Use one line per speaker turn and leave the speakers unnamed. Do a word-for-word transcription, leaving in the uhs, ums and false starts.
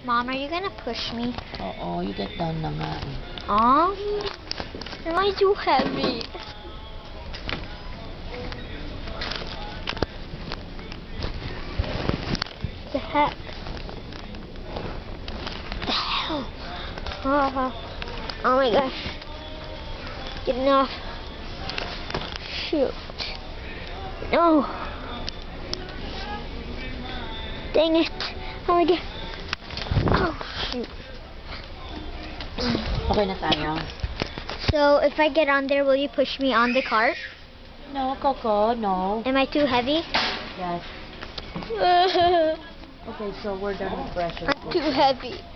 Mom, are you gonna push me?
Oo, you get down na nga eh.
Aw, am I too heavy? The heck? The hell? Oh, oh my gosh. Get enough. Shoot. No. Dang it. Oh my god. Oh, shoot.
Okay na tayo.
So, if I get on there, will you push me on the cart?
No, Coco, no.
Am I too heavy?
Yes. Okay, so we're done with pressure.
I'm too heavy.